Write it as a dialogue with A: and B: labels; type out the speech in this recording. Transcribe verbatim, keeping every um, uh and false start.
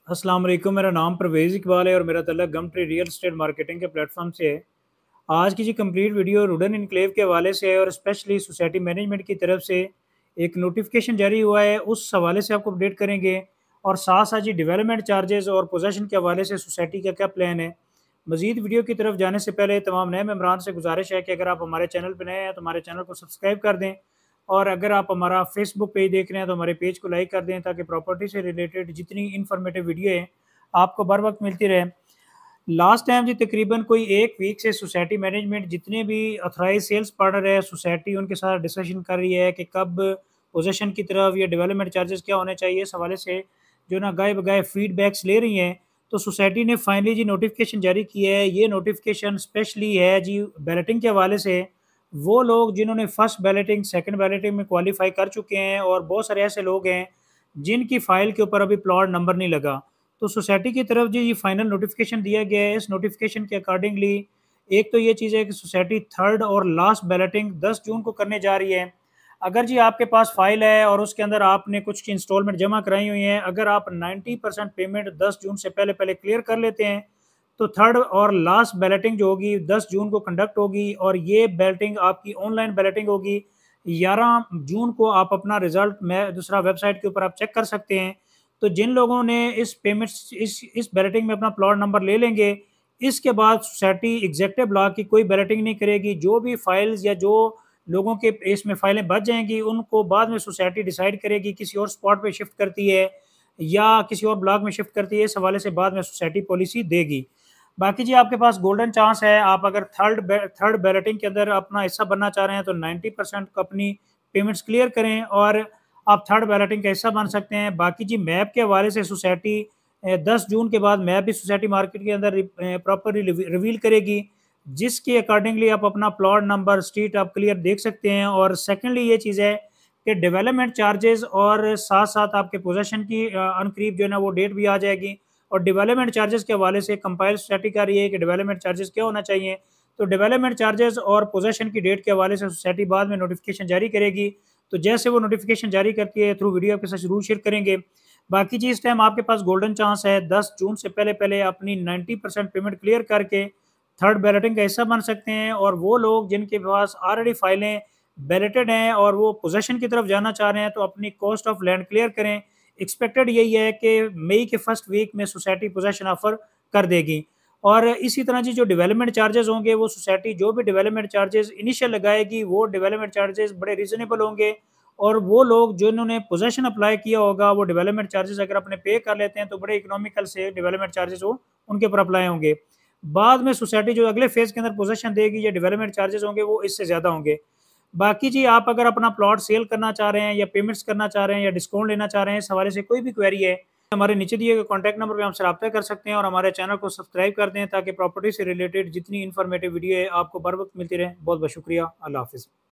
A: अस्सलाम वालेकुम। मेरा नाम परवेज़ इकबाल है और मेरा तल्लुक gum tree real estate marketing के प्लेटफॉर्म से है। आज की जी कंप्लीट वीडियो रुडन इनक्लेव के हवाले से है और स्पेशली सोसाइटी मैनेजमेंट की तरफ से एक नोटिफिकेशन जारी हुआ है, उस हवाले से आपको अपडेट करेंगे। और साथ साथ जी डेवलपमेंट चार्जेस और पोजेसन के हवाले से सोसाइटी का क्या प्लान है। मजीद वीडियो की तरफ जाने से पहले तमाम नए मेम्बरान से गुजारिश है कि अगर आप हमारे चैनल पर नए हैं तो हमारे चैनल को सब्सक्राइब कर दें। और अगर आप हमारा फेसबुक पेज देख रहे हैं तो हमारे पेज को लाइक कर दें ताकि प्रॉपर्टी से रिलेटेड जितनी इन्फॉर्मेटिव वीडियो है आपको बर वक्त मिलती रहे। लास्ट टाइम जी तकरीबन कोई एक वीक से सोसाइटी मैनेजमेंट जितने भी ऑथराइज सेल्स पार्टनर है सोसाइटी उनके साथ डिस्कशन कर रही है कि कब पोजेसन की तरफ या डेवलपमेंट चार्जेस क्या होने चाहिए, इस हवाले से जो ना गाए बगाए फीडबैक्स ले रही हैं। तो सोसाइटी ने फाइनली जी नोटिफिकेशन जारी की है। ये नोटिफिकेशन स्पेशली है जी बैलेटिंग के हवाले से। वो लोग जिन्होंने फर्स्ट बैलेटिंग सेकंड बैलेटिंग में क्वालिफाई कर चुके हैं और बहुत सारे ऐसे लोग हैं जिनकी फाइल के ऊपर अभी प्लॉट नंबर नहीं लगा। तो सोसाइटी की तरफ जी ये फाइनल नोटिफिकेशन दिया गया है। इस नोटिफिकेशन के अकॉर्डिंगली एक तो ये चीज़ है कि सोसाइटी थर्ड और लास्ट बैलेटिंग दस जून को करने जा रही है। अगर जी आपके पास फाइल है और उसके अंदर आपने कुछ इंस्टॉलमेंट जमा कराई हुई हैं, अगर आप नब्बे परसेंट पेमेंट दस जून से पहले पहले क्लियर कर लेते हैं तो थर्ड और लास्ट बैलेटिंग जो होगी दस जून को कंडक्ट होगी और ये बैलेटिंग आपकी ऑनलाइन बैलेटिंग होगी। ग्यारह जून को आप अपना रिजल्ट में दूसरा वेबसाइट के ऊपर आप चेक कर सकते हैं। तो जिन लोगों ने इस पेमेंट इस इस बैलेटिंग में अपना प्लॉट नंबर ले लेंगे, इसके बाद सोसाइटी एग्जेक्टिव ब्लॉक की कोई बैलेटिंग नहीं करेगी। जो भी फाइल्स या जो लोगों के इसमें फाइलें बच जाएंगी उनको बाद में सोसाइटी डिसाइड करेगी किसी और स्पॉट पे शिफ्ट करती है या किसी और ब्लॉक में शिफ्ट करती है। इस हवाले से बाद में सोसाइटी पॉलिसी देगी। बाकी जी आपके पास गोल्डन चांस है, आप अगर थर्ड बै थर्ड बैलेटिंग के अंदर अपना हिस्सा बनना चाह रहे हैं तो नब्बे परसेंट अपनी पेमेंट्स क्लियर करें और आप थर्ड बैलेटिंग का हिस्सा बन सकते हैं। बाकी जी मैप के हवाले से सोसाइटी अ, दस जून के बाद मैप भी सोसाइटी मार्केट के अंदर रि अ, प्रॉपर्ली रिवी रिवील करेगी, जिसके अकॉर्डिंगली आप अपना प्लॉट नंबर, स्ट्रीट आप क्लियर देख सकते हैं। और सेकंडली ये चीज़ है कि डेवलपमेंट चार्जेस और साथ-साथ आपके पोज़ेशन की अ, अनकरीब जो है ना वो डेट भी आ जाएगी। और डेवलपमेंट चार्जेस के हवाले से कंपाइल सोसाइटी कर रही है कि डेवलपमेंट चार्जेस क्या होना चाहिए। तो डेवलपमेंट चार्जेस और पोजेसन की डेट के हवाले से सोसाइटी बाद में नोटिफिकेशन जारी करेगी। तो जैसे वो नोटिफिकेशन जारी करती है थ्रू वीडियो आपके साथ ज़रूर शेयर करेंगे। बाकी जी इस टाइम आपके पास गोल्डन चांस है, दस जून से पहले पहले अपनी नब्बे परसेंट पेमेंट क्लियर करके थर्ड बैलेटिंग का हिस्सा बन सकते हैं। और वो लोग जिनके पास ऑलरेडी फाइलें बैलेटेड हैं और वो पोजेसन की तरफ जाना चाह रहे हैं तो अपनी कॉस्ट ऑफ लैंड क्लियर करें। एक्सपेक्टेड यही है कि मई के फर्स्ट वीक में सोसाइटी पोजेसन ऑफर कर देगी। और इसी तरह जी जो डेवलपमेंट चार्जेस होंगे वो सोसाइटी जो भी डेवलपमेंट चार्जेस इनिशियल लगाएगी वो डेवलपमेंट चार्जेस बड़े रीजनेबल होंगे। और वो लोग जिन्होंने पोजेसन अप्लाई किया होगा वो डेवलपमेंट चार्जेस अगर अपने पे कर लेते हैं तो बड़े इकोनॉमिकल से डेवलपमेंट चार्जेस वो उनके ऊपर अप्लाई होंगे। बाद में सोसाइटी जो अगले फेज के अंदर पोजेसन देगी या डेवलपमेंट चार्जेस होंगे वो इससे ज़्यादा होंगे। बाकी जी आप अगर अपना प्लॉट सेल करना चाह रहे हैं या पेमेंट्स करना चाह रहे हैं या डिस्काउंट लेना चाह रहे हैं, इस हवाले से कोई भी क्वेरी है हमारे नीचे दिए गए कॉन्टैक्ट नंबर पे हमसे रब्ता कर सकते हैं और हमारे चैनल को सब्सक्राइब कर दें ताकि प्रॉपर्टी से रिलेटेड जितनी इन्फॉर्मेटिव वीडियो है आपको बर वक्त मिलती रहे। बहुत बहुत शुक्रिया। अल्लाह हाफिज़।